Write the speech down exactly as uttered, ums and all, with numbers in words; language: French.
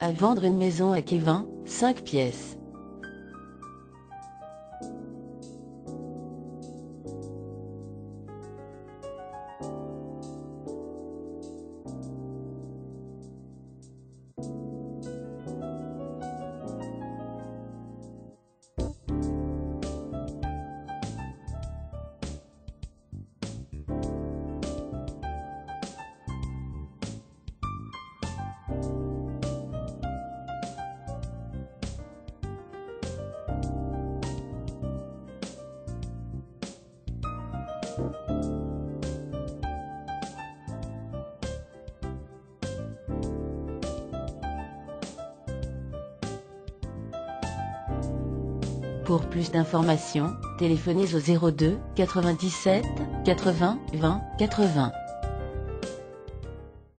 À vendre une maison à Quéven, cinq pièces. Pour plus d'informations, téléphonez au zéro deux quatre-vingt-dix-sept quatre-vingts vingt quatre-vingts.